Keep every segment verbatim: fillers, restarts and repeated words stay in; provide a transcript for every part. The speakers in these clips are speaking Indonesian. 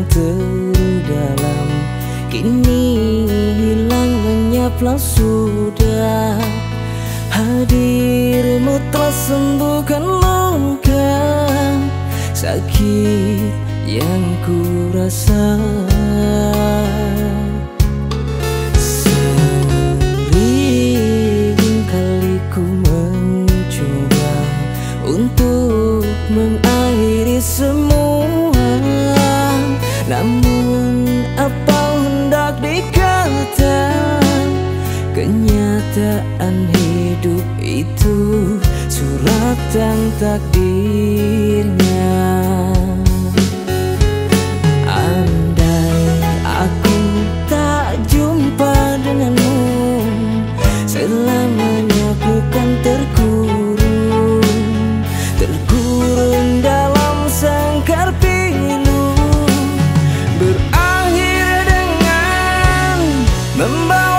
yang terdalam kini hilang lenyaplah sudah. Hadirmu telah sembuhkan luka sakit yang ku rasa. Sering kali ku mencoba untuk mengakhiri semua, namun apa hendak dikata, kenyataan hidup itu suratan takdirnya. Andai aku tak jumpa denganmu, selamanya ku kan terkurung, terkurung dalam sangkar pilu, berakhir dengan membawa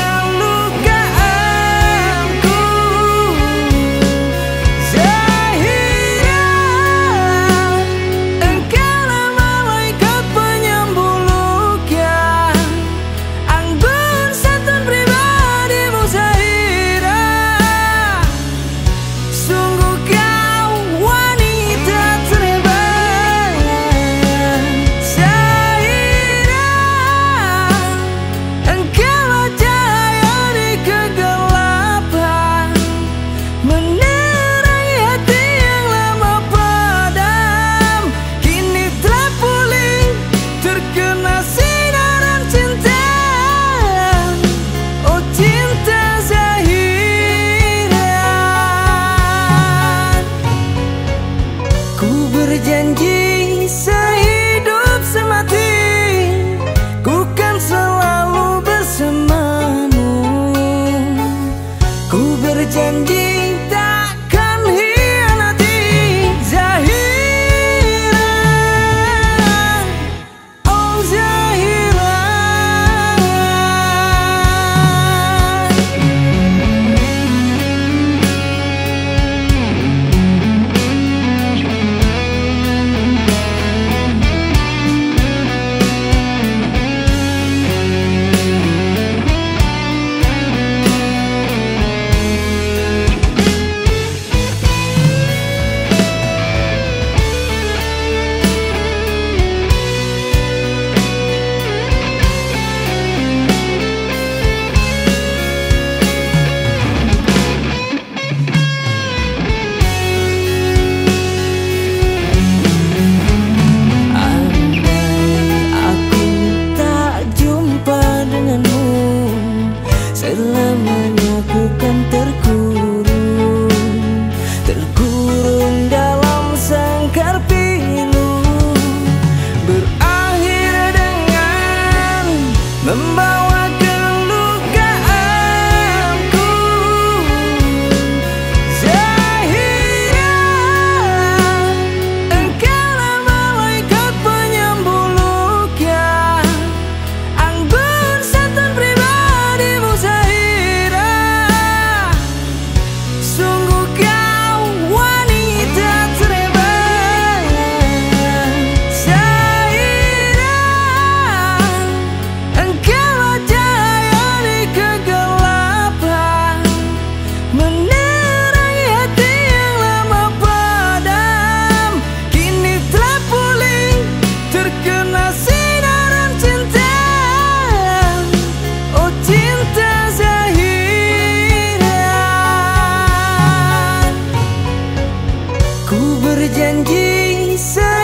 berjanji sehidup semati, ku kan selalu bersamamu. Ku berjanji takkan hianati Zahira, oh Zahira. Selamanya ku kan terkurung, terkurung dalam sangkar pilu, berakhir dengan membawa kelukaanku. Zahira, engkaulah malaikat penyembuh luka, anggun santan pribadimu Zahira. Sungguh kau wanita terhebat Zahira, engkaulah cahaya di kegelapan, menerangi hati yang lama padam, kini telah pulih terkena sinaran cinta, oh cinta Zahira. Ku berjanji